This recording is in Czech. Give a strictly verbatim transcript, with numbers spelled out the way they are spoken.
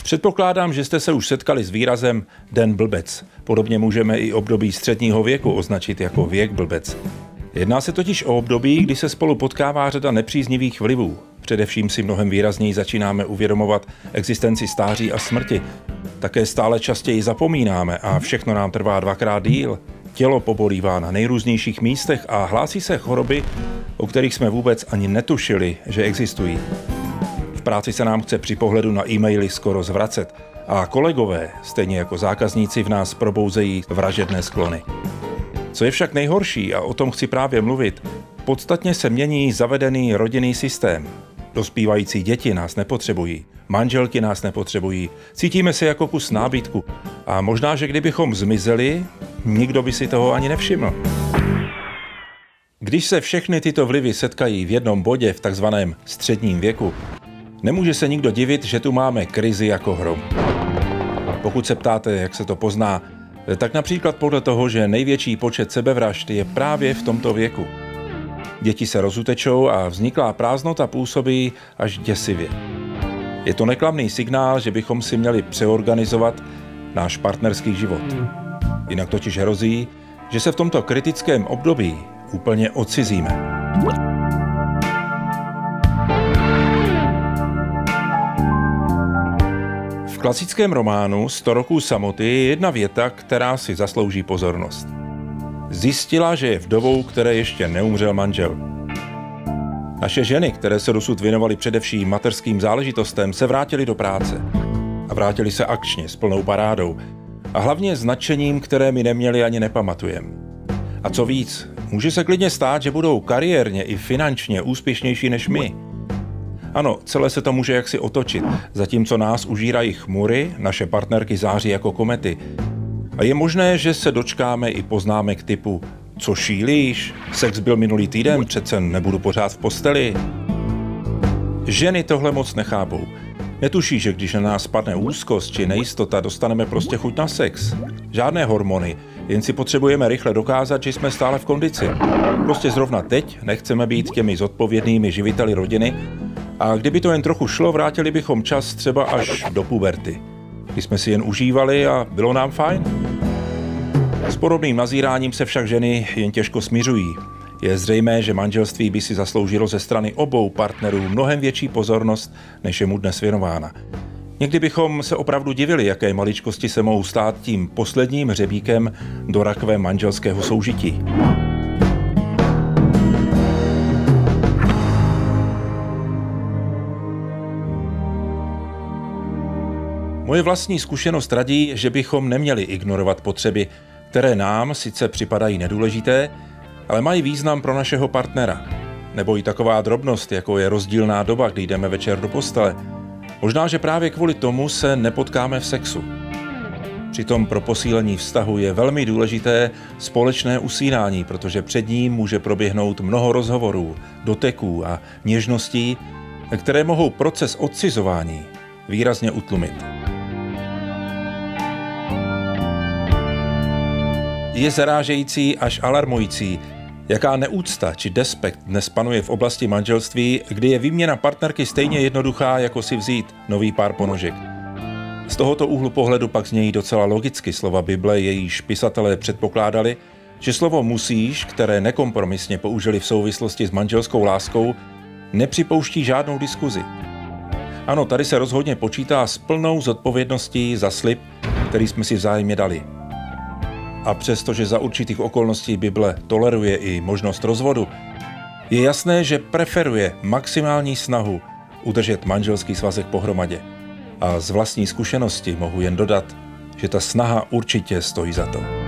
Předpokládám, že jste se už setkali s výrazem den blbec. Podobně můžeme i období středního věku označit jako věk blbec. Jedná se totiž o období, kdy se spolu potkává řada nepříznivých vlivů. Především si mnohem výrazněji začínáme uvědomovat existenci stáří a smrti. Také stále častěji zapomínáme a všechno nám trvá dvakrát díl. Tělo pobolívá na nejrůznějších místech a hlásí se choroby, o kterých jsme vůbec ani netušili, že existují. V práci se nám chce při pohledu na e-maily skoro zvracet a kolegové, stejně jako zákazníci, v nás probouzejí vražedné sklony. Co je však nejhorší, a o tom chci právě mluvit, podstatně se mění zavedený rodinný systém. Dospívající děti nás nepotřebují, manželky nás nepotřebují, cítíme se jako kus nábytku a možná, že kdybychom zmizeli, nikdo by si toho ani nevšiml. Když se všechny tyto vlivy setkají v jednom bodě v takzvaném středním věku, nemůže se nikdo divit, že tu máme krizi jako hrom. Pokud se ptáte, jak se to pozná, tak například podle toho, že největší počet sebevražd je právě v tomto věku. Děti se rozutečou a vzniklá prázdnota působí až děsivě. Je to neklamný signál, že bychom si měli přeorganizovat náš partnerský život. Jinak totiž hrozí, že se v tomto kritickém období úplně odcizíme. V klasickém románu Sto roků samoty je jedna věta, která si zaslouží pozornost. Zjistila, že je vdovou, které ještě neumřel manžel. Naše ženy, které se dosud věnovaly především mateřským záležitostem, se vrátily do práce. A vrátily se akčně, s plnou parádou. A hlavně s nadšením, které my neměli ani nepamatujeme. A co víc, může se klidně stát, že budou kariérně i finančně úspěšnější než my. Ano, celé se to může jaksi otočit, zatímco nás užírají chmury, naše partnerky září jako komety. A je možné, že se dočkáme i poznámek typu co šílíš? Sex byl minulý týden, přece nebudu pořád v posteli. Ženy tohle moc nechápou. Netuší, že když na nás spadne úzkost či nejistota, dostaneme prostě chuť na sex. Žádné hormony, jen si potřebujeme rychle dokázat, že jsme stále v kondici. Prostě zrovna teď nechceme být těmi zodpovědnými živiteli rodiny a kdyby to jen trochu šlo, vrátili bychom čas třeba až do puberty. Kdy jsme si jen užívali a bylo nám fajn. S podobným nazíráním se však ženy jen těžko smiřují. Je zřejmé, že manželství by si zasloužilo ze strany obou partnerů mnohem větší pozornost, než je mu dnes věnována. Někdy bychom se opravdu divili, jaké maličkosti se mohou stát tím posledním hřebíkem do rakve manželského soužití. Moje vlastní zkušenost radí, že bychom neměli ignorovat potřeby, které nám sice připadají nedůležité, ale mají význam pro našeho partnera. Nebo i taková drobnost, jako je rozdílná doba, kdy jdeme večer do postele. Možná, že právě kvůli tomu se nepotkáme v sexu. Přitom pro posílení vztahu je velmi důležité společné usínání, protože před ním může proběhnout mnoho rozhovorů, doteků a něžností, které mohou proces odcizování výrazně utlumit. Je zarážející až alarmující, jaká neúcta či despekt dnes panuje v oblasti manželství, kdy je výměna partnerky stejně jednoduchá, jako si vzít nový pár ponožek. Z tohoto úhlu pohledu pak znějí docela logicky slova Bible, jejíž pisatelé předpokládali, že slovo musíš, které nekompromisně použili v souvislosti s manželskou láskou, nepřipouští žádnou diskuzi. Ano, tady se rozhodně počítá s plnou zodpovědností za slib, který jsme si vzájemně dali. A přestože za určitých okolností Bible toleruje i možnost rozvodu, je jasné, že preferuje maximální snahu udržet manželský svazek pohromadě. A z vlastní zkušenosti mohu jen dodat, že ta snaha určitě stojí za to.